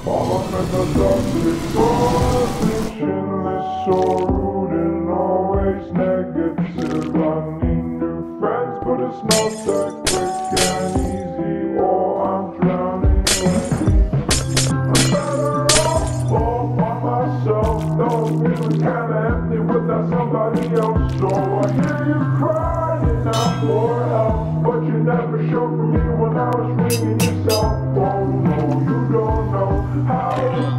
Falling in the darkness, so fictionless, so rude and always negative. I need new friends, but it's not that quick and easy, or I'm drowning with me. I'm better off all by myself, though I'm feeling kinda empty without somebody else. So I hear you crying out for help, but you never showed for me when I was ringing your cell phone. No, you don't know how